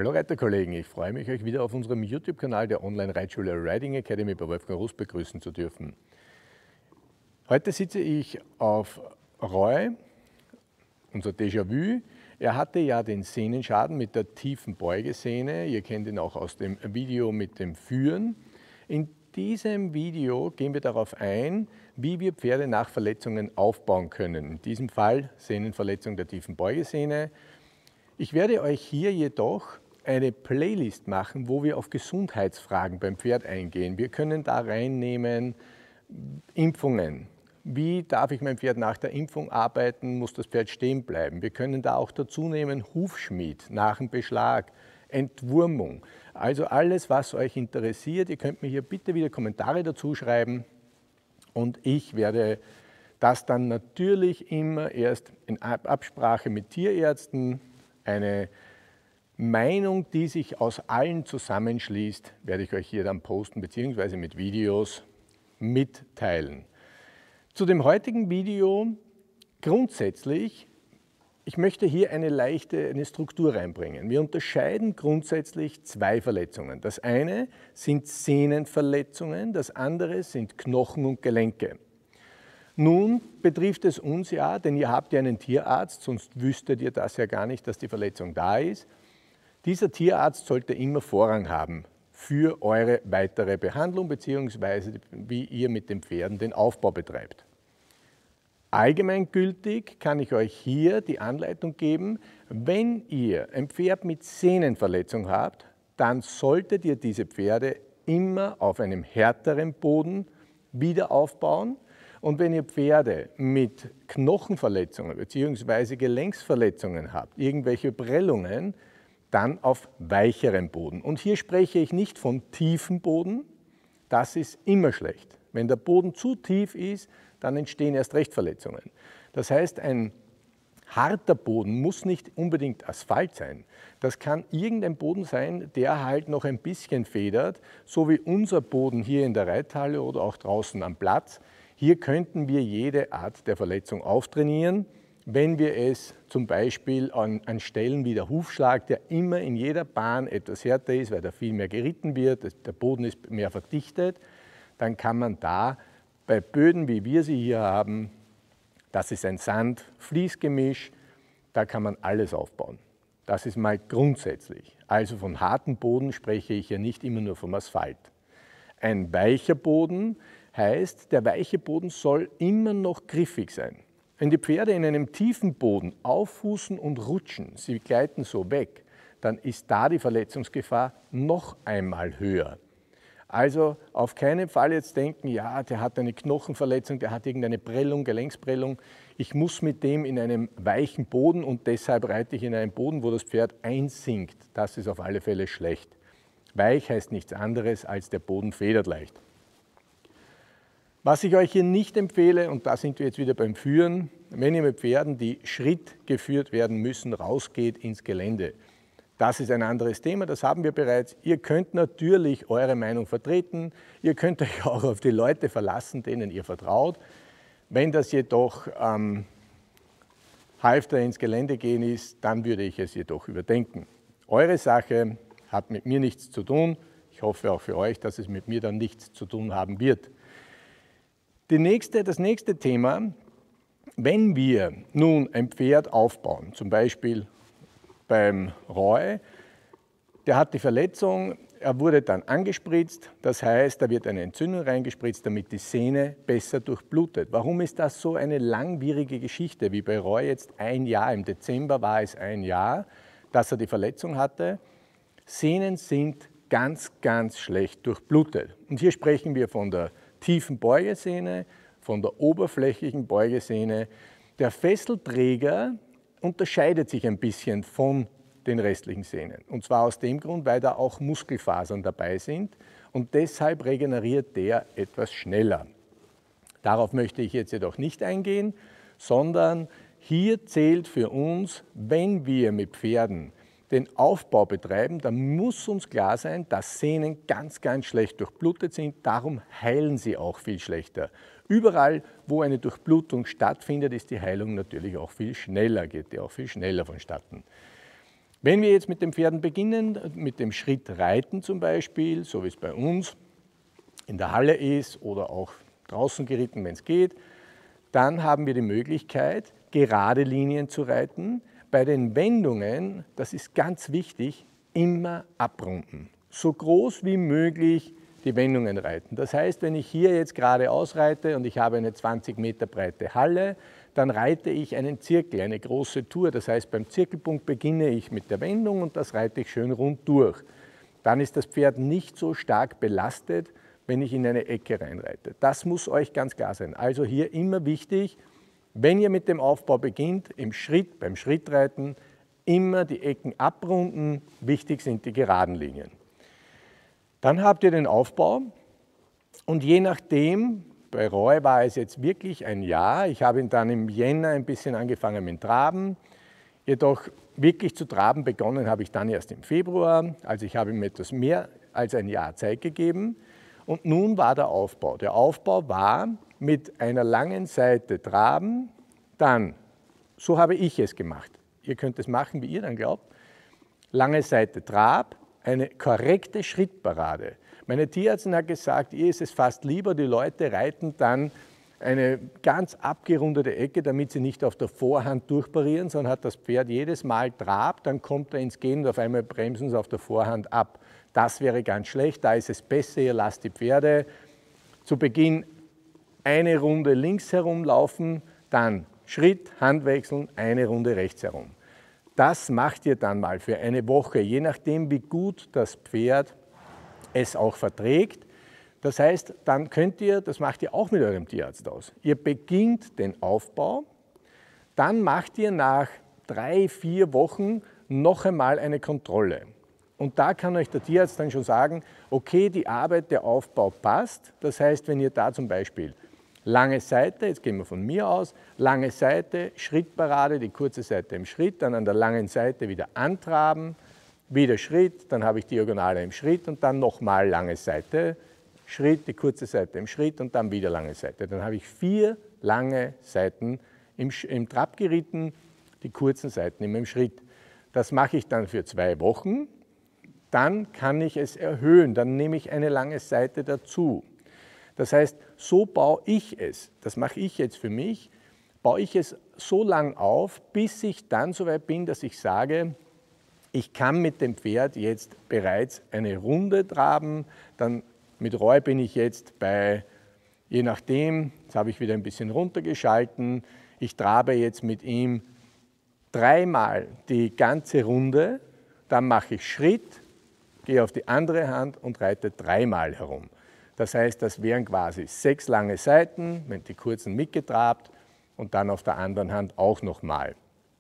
Hallo Reiterkollegen, ich freue mich, euch wieder auf unserem YouTube-Kanal der Online-Reitschule Riding Academy bei Wolfgang Russ begrüßen zu dürfen. Heute sitze ich auf Roy, unser Déjà-vu. Er hatte ja den Sehnenschaden mit der tiefen Beugesehne. Ihr kennt ihn auch aus dem Video mit dem Führen. In diesem Video gehen wir darauf ein, wie wir Pferde nach Verletzungen aufbauen können. In diesem Fall Sehnenverletzung der tiefen Beugesehne. Ich werde euch hier jedoch eine Playlist machen, wo wir auf Gesundheitsfragen beim Pferd eingehen. Wir können da reinnehmen Impfungen. Wie darf ich mein Pferd nach der Impfung arbeiten? Muss das Pferd stehen bleiben? Wir können da auch dazu nehmen Hufschmied nach dem Beschlag, Entwurmung. Also alles, was euch interessiert. Ihr könnt mir hier bitte wieder Kommentare dazu schreiben und ich werde das dann natürlich immer erst in Absprache mit Tierärzten, eine Meinung, die sich aus allen zusammenschließt, werde ich euch hier dann posten bzw. mit Videos mitteilen. Zu dem heutigen Video grundsätzlich, ich möchte hier eine Struktur reinbringen. Wir unterscheiden grundsätzlich zwei Verletzungen. Das eine sind Sehnenverletzungen, das andere sind Knochen und Gelenke. Nun betrifft es uns ja, denn ihr habt ja einen Tierarzt, sonst wüsstet ihr das ja gar nicht, dass die Verletzung da ist. Dieser Tierarzt sollte immer Vorrang haben für eure weitere Behandlung bzw. wie ihr mit den Pferden den Aufbau betreibt. Allgemeingültig kann ich euch hier die Anleitung geben, wenn ihr ein Pferd mit Sehnenverletzung habt, dann solltet ihr diese Pferde immer auf einem härteren Boden wieder aufbauen. Und wenn ihr Pferde mit Knochenverletzungen bzw. Gelenksverletzungen habt, irgendwelche Prellungen, dann auf weicherem Boden. Und hier spreche ich nicht von tiefem Boden, das ist immer schlecht. Wenn der Boden zu tief ist, dann entstehen erst recht Verletzungen. Das heißt, ein harter Boden muss nicht unbedingt Asphalt sein. Das kann irgendein Boden sein, der halt noch ein bisschen federt, so wie unser Boden hier in der Reithalle oder auch draußen am Platz. Hier könnten wir jede Art der Verletzung auftrainieren, wenn wir es zum Beispiel an Stellen wie der Hufschlag, der immer in jeder Bahn etwas härter ist, weil da viel mehr geritten wird, der Boden ist mehr verdichtet, dann kann man da bei Böden, wie wir sie hier haben, das ist ein Sand-Fließgemisch, da kann man alles aufbauen. Das ist mal grundsätzlich. Also von hartem Boden spreche ich ja nicht immer nur vom Asphalt. Ein weicher Boden heißt, der weiche Boden soll immer noch griffig sein. Wenn die Pferde in einem tiefen Boden auffußen und rutschen, sie gleiten so weg, dann ist da die Verletzungsgefahr noch einmal höher. Also auf keinen Fall jetzt denken, ja, der hat eine Knochenverletzung, der hat irgendeine Prellung, Gelenksprellung. Ich muss mit dem in einem weichen Boden und deshalb reite ich in einem Boden, wo das Pferd einsinkt. Das ist auf alle Fälle schlecht. Weich heißt nichts anderes, als der Boden federt leicht. Was ich euch hier nicht empfehle, und da sind wir jetzt wieder beim Führen, wenn ihr mit Pferden, die Schritt geführt werden müssen, rausgeht ins Gelände. Das ist ein anderes Thema, das haben wir bereits. Ihr könnt natürlich eure Meinung vertreten, ihr könnt euch auch auf die Leute verlassen, denen ihr vertraut. Wenn das jedoch Halfter ins Gelände gehen ist, dann würde ich es jedoch überdenken. Eure Sache hat mit mir nichts zu tun. Ich hoffe auch für euch, dass es mit mir dann nichts zu tun haben wird. Das nächste Thema, wenn wir nun ein Pferd aufbauen, zum Beispiel beim Roy, der hat die Verletzung, er wurde dann angespritzt, das heißt, da wird eine Entzündung reingespritzt, damit die Sehne besser durchblutet. Warum ist das so eine langwierige Geschichte, wie bei Roy jetzt ein Jahr, im Dezember war es ein Jahr, dass er die Verletzung hatte? Sehnen sind ganz, ganz schlecht durchblutet. Und hier sprechen wir von der tiefen Beugesehne, von der oberflächlichen Beugesehne. Der Fesselträger unterscheidet sich ein bisschen von den restlichen Sehnen. Und zwar aus dem Grund, weil da auch Muskelfasern dabei sind und deshalb regeneriert der etwas schneller. Darauf möchte ich jetzt jedoch nicht eingehen, sondern hier zählt für uns, wenn wir mit Pferden den Aufbau betreiben, dann muss uns klar sein, dass Sehnen ganz, ganz schlecht durchblutet sind, darum heilen sie auch viel schlechter. Überall, wo eine Durchblutung stattfindet, ist die Heilung natürlich auch viel schneller, geht die auch viel schneller vonstatten. Wenn wir jetzt mit den Pferden beginnen, mit dem Schrittreiten zum Beispiel, so wie es bei uns in der Halle ist oder auch draußen geritten, wenn es geht, dann haben wir die Möglichkeit, gerade Linien zu reiten. Bei den Wendungen, das ist ganz wichtig, immer abrunden. So groß wie möglich die Wendungen reiten. Das heißt, wenn ich hier jetzt gerade ausreite und ich habe eine 20 Meter breite Halle, dann reite ich einen Zirkel, eine große Tour. Das heißt, beim Zirkelpunkt beginne ich mit der Wendung und das reite ich schön rund durch. Dann ist das Pferd nicht so stark belastet, wenn ich in eine Ecke reinreite. Das muss euch ganz klar sein. Also hier immer wichtig, wenn ihr mit dem Aufbau beginnt, beim Schrittreiten, immer die Ecken abrunden. Wichtig sind die geraden Linien. Dann habt ihr den Aufbau und je nachdem, bei Roy war es jetzt wirklich ein Jahr. Ich habe ihn dann im Jänner ein bisschen angefangen mit Traben. Jedoch wirklich zu traben begonnen habe ich dann erst im Februar. Also ich habe ihm etwas mehr als ein Jahr Zeit gegeben. Und nun war der Aufbau. Der Aufbau war mit einer langen Seite traben, dann, so habe ich es gemacht. Ihr könnt es machen, wie ihr dann glaubt. Lange Seite Trab, eine korrekte Schrittparade. Meine Tierärztin hat gesagt, ihr ist es fast lieber, die Leute reiten dann eine ganz abgerundete Ecke, damit sie nicht auf der Vorhand durchparieren, sondern hat das Pferd jedes Mal Trab, dann kommt er ins Gehen und auf einmal bremsen sie auf der Vorhand ab. Das wäre ganz schlecht, da ist es besser, ihr lasst die Pferde zu Beginn eine Runde links herum laufen, dann Schritt, Hand wechseln, eine Runde rechts herum. Das macht ihr dann mal für eine Woche, je nachdem wie gut das Pferd es auch verträgt. Das heißt, dann könnt ihr, das macht ihr auch mit eurem Tierarzt aus. Ihr beginnt den Aufbau, dann macht ihr nach 3, 4 Wochen noch einmal eine Kontrolle. Und da kann euch der Tierarzt dann schon sagen, okay, die Arbeit, der Aufbau passt. Das heißt, wenn ihr da zum Beispiel lange Seite, jetzt gehen wir von mir aus, lange Seite, Schrittparade, die kurze Seite im Schritt, dann an der langen Seite wieder antraben, wieder Schritt, dann habe ich Diagonale im Schritt und dann nochmal lange Seite, Schritt, die kurze Seite im Schritt und dann wieder lange Seite. Dann habe ich 4 lange Seiten im Trab geritten, die kurzen Seiten immer im Schritt. Das mache ich dann für 2 Wochen, dann kann ich es erhöhen, dann nehme ich eine lange Seite dazu. Das heißt, so baue ich es, das mache ich jetzt für mich, baue ich es so lang auf, bis ich dann so weit bin, dass ich sage, ich kann mit dem Pferd jetzt bereits eine Runde traben, dann mit Roy bin ich jetzt bei, je nachdem, jetzt habe ich wieder ein bisschen runtergeschalten, ich trabe jetzt mit ihm 3-mal die ganze Runde, dann mache ich Schritt, gehe auf die andere Hand und reite 3-mal herum. Das heißt, das wären quasi 6 lange Seiten, wenn die kurzen mitgetrabt und dann auf der anderen Hand auch nochmal.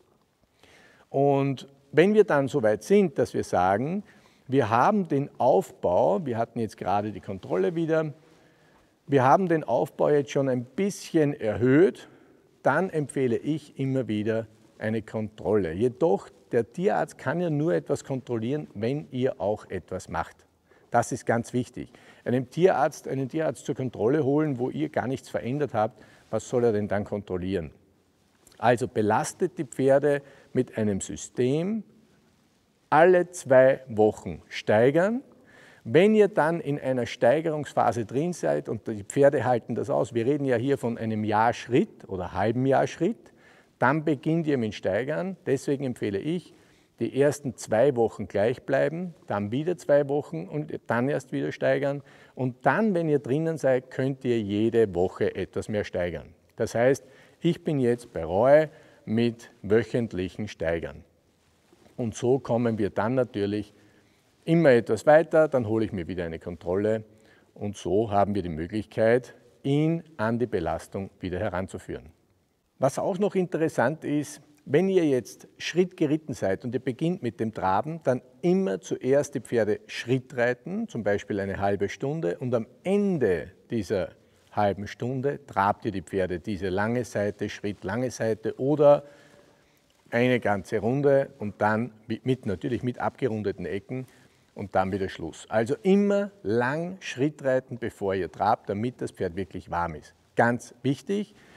Und wenn wir dann so weit sind, dass wir sagen, wir haben den Aufbau, wir hatten jetzt gerade die Kontrolle wieder, wir haben den Aufbau jetzt schon ein bisschen erhöht, dann empfehle ich immer wieder eine Kontrolle. Jedoch, der Tierarzt kann ja nur etwas kontrollieren, wenn ihr auch etwas macht. Das ist ganz wichtig. Einen Tierarzt zur Kontrolle holen, wo ihr gar nichts verändert habt, was soll er denn dann kontrollieren? Also belastet die Pferde mit einem System, alle 2 Wochen steigern. Wenn ihr dann in einer Steigerungsphase drin seid und die Pferde halten das aus, wir reden ja hier von einem Jahr Schritt oder halben Jahr Schritt, dann beginnt ihr mit Steigern. Deswegen empfehle ich, die ersten 2 Wochen gleich bleiben, dann wieder 2 Wochen und dann erst wieder steigern. Und dann, wenn ihr drinnen seid, könnt ihr jede Woche etwas mehr steigern. Das heißt, ich bin jetzt bei Roy mit wöchentlichen Steigern. Und so kommen wir dann natürlich immer etwas weiter, dann hole ich mir wieder eine Kontrolle und so haben wir die Möglichkeit, ihn an die Belastung wieder heranzuführen. Was auch noch interessant ist, wenn ihr jetzt Schritt geritten seid und ihr beginnt mit dem Traben, dann immer zuerst die Pferde Schritt reiten, zum Beispiel eine halbe Stunde und am Ende dieser halben Stunde trabt ihr die Pferde diese lange Seite, Schritt, lange Seite oder eine ganze Runde und dann natürlich mit abgerundeten Ecken und dann wieder Schluss. Also immer lang Schritt reiten, bevor ihr trabt, damit das Pferd wirklich warm ist. Ganz wichtig.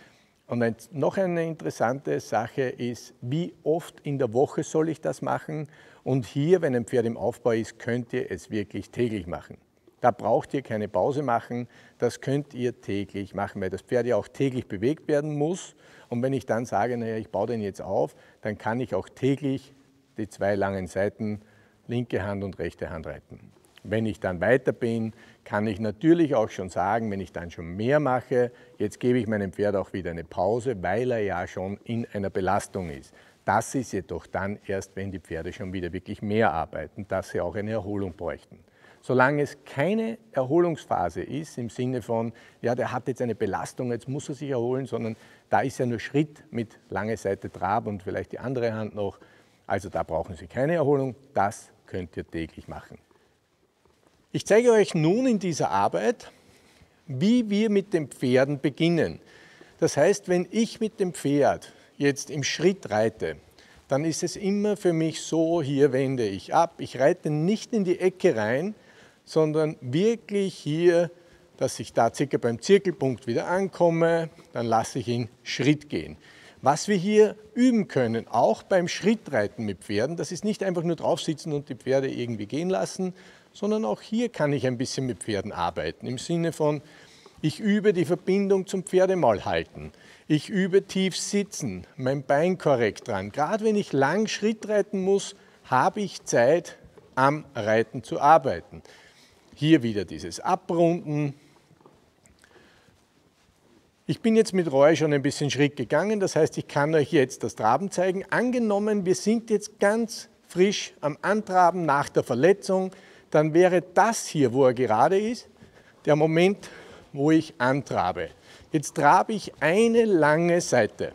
Und noch eine interessante Sache ist, wie oft in der Woche soll ich das machen? Und hier, wenn ein Pferd im Aufbau ist, könnt ihr es wirklich täglich machen. Da braucht ihr keine Pause machen, das könnt ihr täglich machen, weil das Pferd ja auch täglich bewegt werden muss. Und wenn ich dann sage, naja, ich baue den jetzt auf, dann kann ich auch täglich die 2 langen Seiten, linke Hand und rechte Hand reiten. Wenn ich dann weiter bin, kann ich natürlich auch schon sagen, wenn ich dann schon mehr mache, jetzt gebe ich meinem Pferd auch wieder eine Pause, weil er ja schon in einer Belastung ist. Das ist jedoch dann erst, wenn die Pferde schon wieder wirklich mehr arbeiten, dass sie auch eine Erholung bräuchten. Solange es keine Erholungsphase ist, im Sinne von, ja, der hat jetzt eine Belastung, jetzt muss er sich erholen, sondern da ist ja nur Schritt mit lange Seite Trab und vielleicht die andere Hand noch. Also da brauchen Sie keine Erholung, das könnt ihr täglich machen. Ich zeige euch nun in dieser Arbeit, wie wir mit den Pferden beginnen. Das heißt, wenn ich mit dem Pferd jetzt im Schritt reite, dann ist es immer für mich so, hier wende ich ab. Ich reite nicht in die Ecke rein, sondern wirklich hier, dass ich da circa beim Zirkelpunkt wieder ankomme, dann lasse ich ihn Schritt gehen. Was wir hier üben können, auch beim Schrittreiten mit Pferden, das ist nicht einfach nur drauf sitzen und die Pferde irgendwie gehen lassen, sondern auch hier kann ich ein bisschen mit Pferden arbeiten, im Sinne von, ich übe die Verbindung zum Pferdemaul halten, ich übe tief sitzen, mein Bein korrekt dran. Gerade wenn ich lang Schritt reiten muss, habe ich Zeit, am Reiten zu arbeiten. Hier wieder dieses Abrunden. Ich bin jetzt mit Roy schon ein bisschen Schritt gegangen, das heißt, ich kann euch jetzt das Traben zeigen. Angenommen, wir sind jetzt ganz frisch am Antraben nach der Verletzung, dann wäre das hier, wo er gerade ist, der Moment, wo ich antrabe. Jetzt trabe ich eine lange Seite.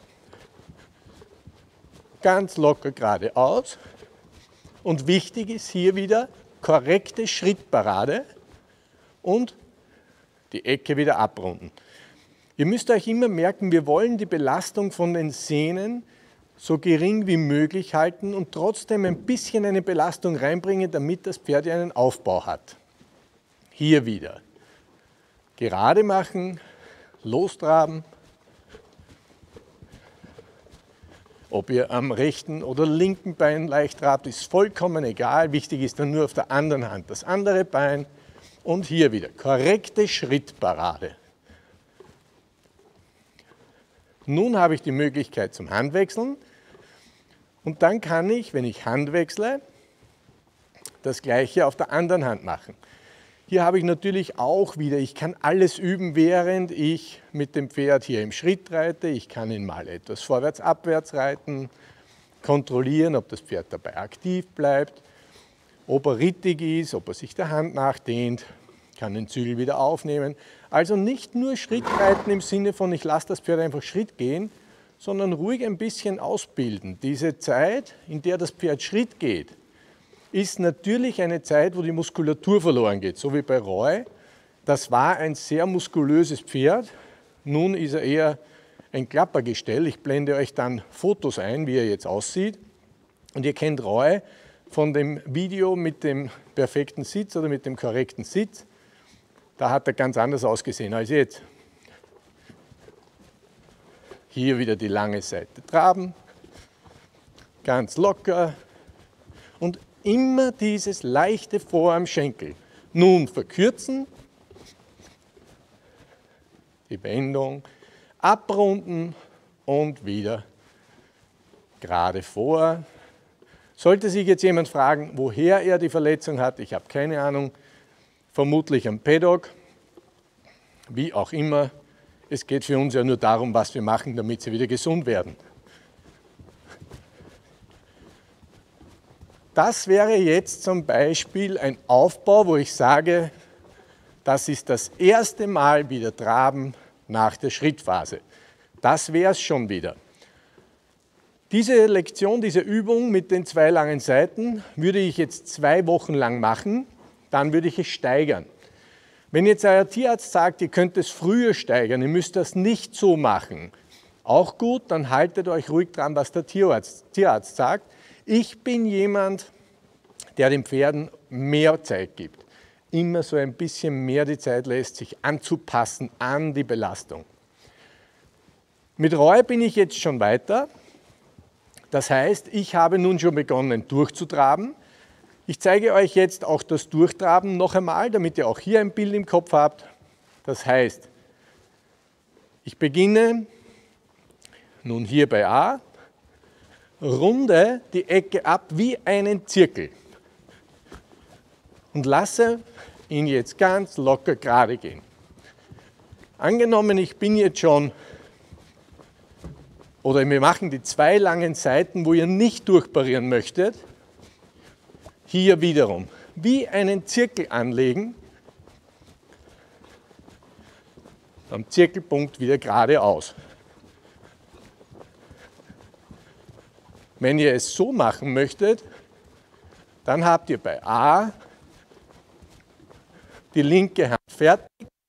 Ganz locker geradeaus. Und wichtig ist hier wieder korrekte Schrittparade und die Ecke wieder abrunden. Ihr müsst euch immer merken, wir wollen die Belastung von den Sehnen so gering wie möglich halten und trotzdem ein bisschen eine Belastung reinbringen, damit das Pferd einen Aufbau hat. Hier wieder. Gerade machen, lostraben. Ob ihr am rechten oder linken Bein leicht trabt, ist vollkommen egal. Wichtig ist dann nur auf der anderen Hand das andere Bein. Und hier wieder korrekte Schrittparade. Nun habe ich die Möglichkeit zum Handwechseln. Und dann kann ich, wenn ich Hand wechsle, das Gleiche auf der anderen Hand machen. Hier habe ich natürlich auch wieder, ich kann alles üben, während ich mit dem Pferd hier im Schritt reite. Ich kann ihn mal etwas vorwärts, abwärts reiten, kontrollieren, ob das Pferd dabei aktiv bleibt, ob er rittig ist, ob er sich der Hand nachdehnt, kann den Zügel wieder aufnehmen. Also nicht nur Schritt reiten im Sinne von, ich lasse das Pferd einfach Schritt gehen, sondern ruhig ein bisschen ausbilden. Diese Zeit, in der das Pferd Schritt geht, ist natürlich eine Zeit, wo die Muskulatur verloren geht, so wie bei Roy. Das war ein sehr muskulöses Pferd, nun ist er eher ein Klappergestell. Ich blende euch dann Fotos ein, wie er jetzt aussieht. Und ihr kennt Roy von dem Video mit dem perfekten Sitz oder mit dem korrekten Sitz. Da hat er ganz anders ausgesehen als jetzt. Hier wieder die lange Seite traben, ganz locker und immer dieses leichte Vor am Schenkel. Nun verkürzen, die Wendung, abrunden und wieder gerade vor. Sollte sich jetzt jemand fragen, woher er die Verletzung hat, ich habe keine Ahnung, vermutlich am Paddock, wie auch immer. Es geht für uns ja nur darum, was wir machen, damit sie wieder gesund werden. Das wäre jetzt zum Beispiel ein Aufbau, wo ich sage, das ist das erste Mal wieder Traben nach der Schrittphase. Das wäre es schon wieder. Diese Lektion, diese Übung mit den 2 langen Seiten würde ich jetzt 2 Wochen lang machen, dann würde ich es steigern. Wenn jetzt euer Tierarzt sagt, ihr könnt es früher steigern, ihr müsst das nicht so machen, auch gut, dann haltet euch ruhig dran, was der Tierarzt sagt. Ich bin jemand, der den Pferden mehr Zeit gibt, immer so ein bisschen mehr die Zeit lässt, sich anzupassen an die Belastung. Mit Roy bin ich jetzt schon weiter. Das heißt, ich habe nun schon begonnen durchzutraben. Ich zeige euch jetzt auch das Durchtraben noch einmal, damit ihr auch hier ein Bild im Kopf habt. Das heißt, ich beginne nun hier bei A, runde die Ecke ab wie einen Zirkel und lasse ihn jetzt ganz locker gerade gehen. Angenommen, ich bin jetzt schon, oder wir machen die 2 langen Seiten, wo ihr nicht durchparieren möchtet, hier wiederum wie einen Zirkel anlegen, am Zirkelpunkt wieder geradeaus. Wenn ihr es so machen möchtet, dann habt ihr bei A die linke Hand fertig.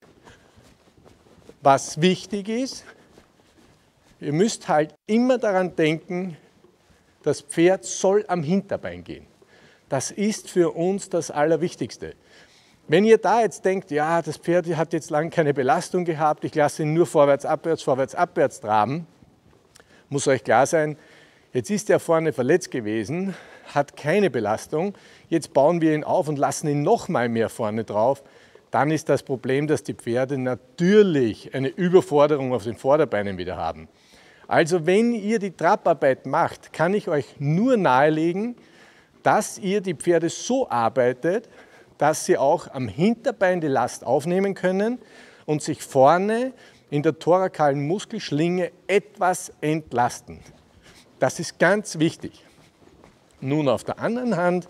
Was wichtig ist, ihr müsst halt immer daran denken, das Pferd soll am Hinterbein gehen. Das ist für uns das Allerwichtigste. Wenn ihr da jetzt denkt, ja, das Pferd hat jetzt lange keine Belastung gehabt, ich lasse ihn nur vorwärts, abwärts traben, muss euch klar sein, jetzt ist er vorne verletzt gewesen, hat keine Belastung, jetzt bauen wir ihn auf und lassen ihn noch mal mehr vorne drauf, dann ist das Problem, dass die Pferde natürlich eine Überforderung auf den Vorderbeinen wieder haben. Also wenn ihr die Trabarbeit macht, kann ich euch nur nahelegen, dass ihr die Pferde so arbeitet, dass sie auch am Hinterbein die Last aufnehmen können und sich vorne in der thorakalen Muskelschlinge etwas entlasten. Das ist ganz wichtig. Nun auf der anderen Hand,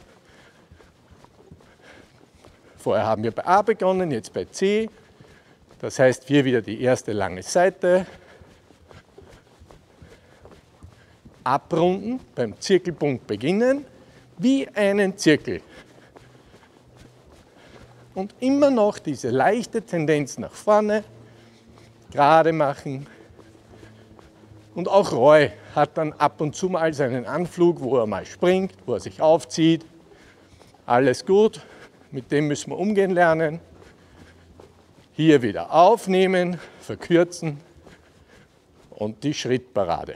vorher haben wir bei A begonnen, jetzt bei C. Das heißt, hier wieder die erste lange Seite. Abrunden, beim Zirkelpunkt beginnen, wie einen Zirkel. Und immer noch diese leichte Tendenz nach vorne, gerade machen. Und auch Roy hat dann ab und zu mal seinen Anflug, wo er mal springt, wo er sich aufzieht. Alles gut, mit dem müssen wir umgehen lernen. Hier wieder aufnehmen, verkürzen und die Schrittparade.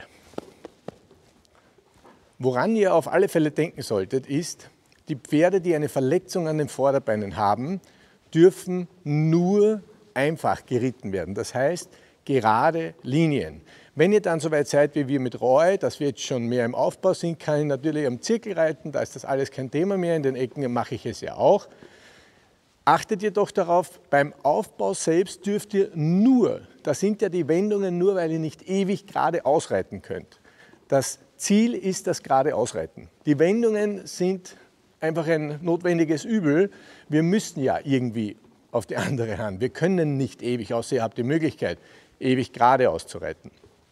Woran ihr auf alle Fälle denken solltet, ist, die Pferde, die eine Verletzung an den Vorderbeinen haben, dürfen nur einfach geritten werden. Das heißt, gerade Linien. Wenn ihr dann so weit seid wie wir mit Roy, dass wir jetzt schon mehr im Aufbau sind, kann ich natürlich am Zirkel reiten, da ist das alles kein Thema mehr, in den Ecken mache ich es ja auch. Achtet jedoch darauf, beim Aufbau selbst dürft ihr nur, da sind ja die Wendungen nur, weil ihr nicht ewig gerade ausreiten könnt. Das Ziel ist das gerade Ausreiten. Die Wendungen sind einfach ein notwendiges Übel. Wir müssen ja irgendwie auf die andere Hand. Wir können nicht ewig, außer ihr habt die Möglichkeit, ewig gerade auszureiten.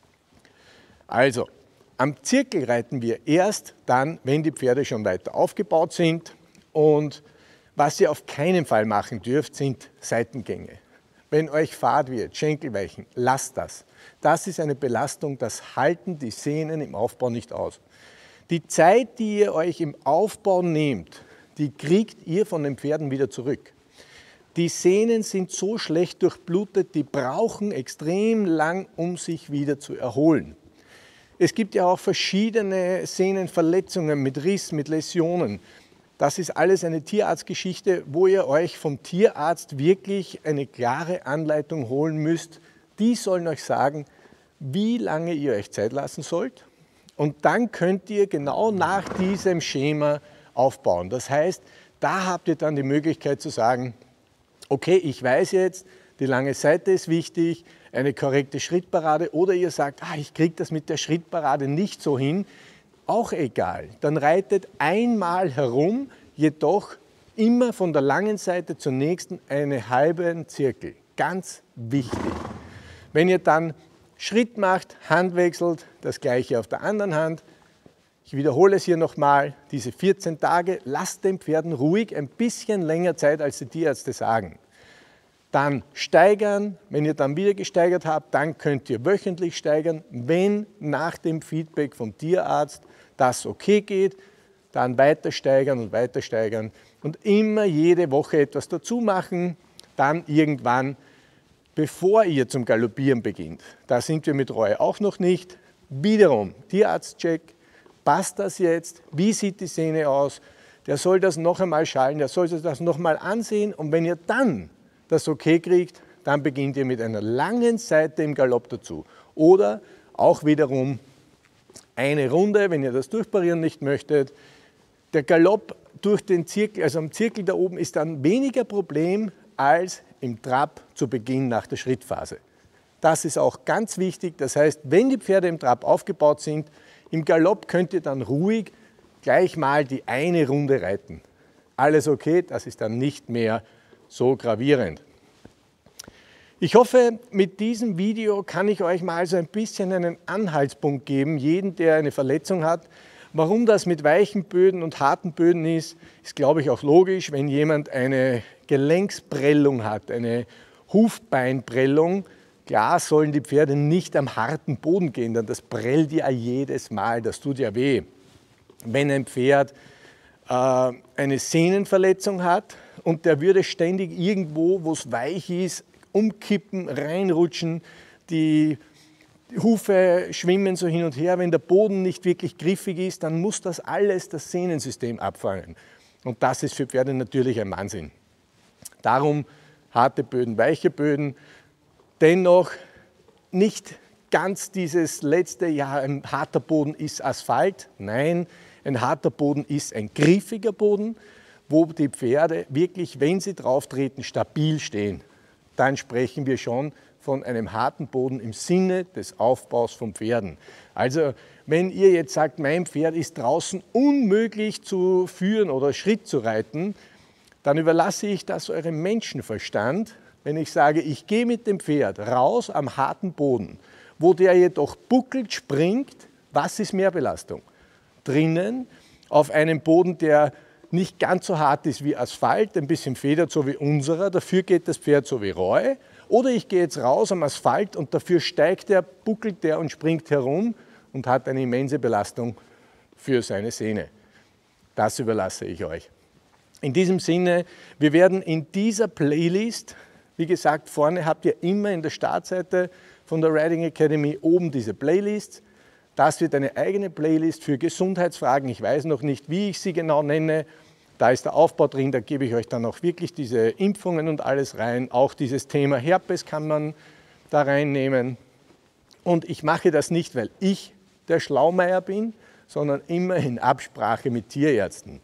Also, am Zirkel reiten wir erst dann, wenn die Pferde schon weiter aufgebaut sind. Und was ihr auf keinen Fall machen dürft, sind Seitengänge. Wenn euch fad wird, Schenkelweichen, lasst das. Das ist eine Belastung, das halten die Sehnen im Aufbau nicht aus. Die Zeit, die ihr euch im Aufbau nehmt, die kriegt ihr von den Pferden wieder zurück. Die Sehnen sind so schlecht durchblutet, die brauchen extrem lang, um sich wieder zu erholen. Es gibt ja auch verschiedene Sehnenverletzungen mit Riss, mit Läsionen. Das ist alles eine Tierarztgeschichte, wo ihr euch vom Tierarzt wirklich eine klare Anleitung holen müsst. Die sollen euch sagen, wie lange ihr euch Zeit lassen sollt. Und dann könnt ihr genau nach diesem Schema aufbauen. Das heißt, da habt ihr dann die Möglichkeit zu sagen, okay, ich weiß jetzt, die lange Seite ist wichtig, eine korrekte Schrittparade, oder ihr sagt, ich kriege das mit der Schrittparade nicht so hin, auch egal. Dann reitet einmal herum, jedoch immer von der langen Seite zur nächsten einen halben Zirkel. Ganz wichtig. Wenn ihr dann Schritt macht, Hand wechselt, das gleiche auf der anderen Hand. Ich wiederhole es hier nochmal, diese 14 Tage, lasst den Pferden ruhig ein bisschen länger Zeit, als die Tierärzte sagen. Dann steigern, wenn ihr dann wieder gesteigert habt, dann könnt ihr wöchentlich steigern. Wenn nach dem Feedback vom Tierarzt das okay geht, dann weiter steigern und immer jede Woche etwas dazu machen. Dann irgendwann bevor ihr zum Galoppieren beginnt, da sind wir mit Reue auch noch nicht, wiederum Tierarztcheck, passt das jetzt, wie sieht die Sehne aus, der soll das noch einmal schallen, der soll das noch mal ansehen und wenn ihr dann das okay kriegt, dann beginnt ihr mit einer langen Seite im Galopp dazu. Oder auch wiederum eine Runde, wenn ihr das durchparieren nicht möchtet. Der Galopp durch den Zirkel, also am Zirkel da oben, ist dann weniger Problem als im Trab zu Beginn nach der Schrittphase. Das ist auch ganz wichtig. Das heißt, wenn die Pferde im Trab aufgebaut sind, im Galopp könnt ihr dann ruhig gleich mal die eine Runde reiten. Alles okay, das ist dann nicht mehr so gravierend. Ich hoffe, mit diesem Video kann ich euch mal so ein bisschen einen Anhaltspunkt geben, jeden, der eine Verletzung hat. Warum das mit weichen Böden und harten Böden ist, ist, glaube ich, auch logisch. Wenn jemand eine Gelenksprellung hat, eine Hufbeinprellung, klar sollen die Pferde nicht am harten Boden gehen, denn das prellt ja jedes Mal, das tut ja weh. Wenn ein Pferd eine Sehnenverletzung hat und der würde ständig irgendwo, wo es weich ist, umkippen, reinrutschen, die Hufe schwimmen so hin und her. Wenn der Boden nicht wirklich griffig ist, dann muss das alles das Sehnensystem abfangen. Und das ist für Pferde natürlich ein Wahnsinn. Darum harte Böden, weiche Böden. Dennoch nicht ganz dieses letzte Jahr, ein harter Boden ist Asphalt. Nein, ein harter Boden ist ein griffiger Boden, wo die Pferde wirklich, wenn sie drauf treten, stabil stehen. Dann sprechen wir schon von einem harten Boden im Sinne des Aufbaus von Pferden. Also wenn ihr jetzt sagt, mein Pferd ist draußen unmöglich zu führen oder Schritt zu reiten, dann überlasse ich das eurem Menschenverstand, wenn ich sage, ich gehe mit dem Pferd raus am harten Boden, wo der jedoch buckelt, springt, was ist Mehrbelastung? Drinnen auf einem Boden, der nicht ganz so hart ist wie Asphalt, ein bisschen federt, so wie unserer, dafür geht das Pferd so wie Roy. Oder ich gehe jetzt raus am Asphalt und dafür steigt er, buckelt der und springt herum und hat eine immense Belastung für seine Sehne. Das überlasse ich euch. In diesem Sinne, wir werden in dieser Playlist, wie gesagt, vorne habt ihr immer in der Startseite von der Riding Academy oben diese Playlist. Das wird eine eigene Playlist für Gesundheitsfragen. Ich weiß noch nicht, wie ich sie genau nenne. Da ist der Aufbau drin, da gebe ich euch dann auch wirklich diese Impfungen und alles rein. Auch dieses Thema Herpes kann man da reinnehmen. Und ich mache das nicht, weil ich der Schlaumeier bin, sondern immer in Absprache mit Tierärzten.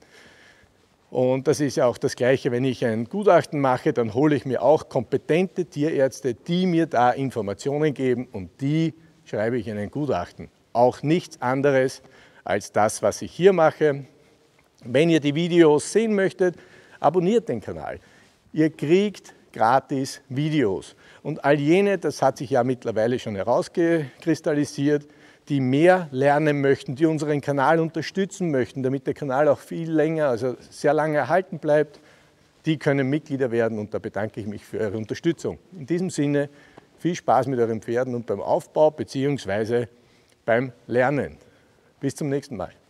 Und das ist ja auch das Gleiche, wenn ich ein Gutachten mache, dann hole ich mir auch kompetente Tierärzte, die mir da Informationen geben und die schreibe ich in ein Gutachten. Auch nichts anderes als das, was ich hier mache. Wenn ihr die Videos sehen möchtet, abonniert den Kanal. Ihr kriegt gratis Videos. Und all jene, das hat sich ja mittlerweile schon herauskristallisiert, die mehr lernen möchten, die unseren Kanal unterstützen möchten, damit der Kanal auch viel länger, also sehr lange erhalten bleibt, die können Mitglieder werden und da bedanke ich mich für eure Unterstützung. In diesem Sinne, viel Spaß mit euren Pferden und beim Aufbau bzw. beim Lernen. Bis zum nächsten Mal.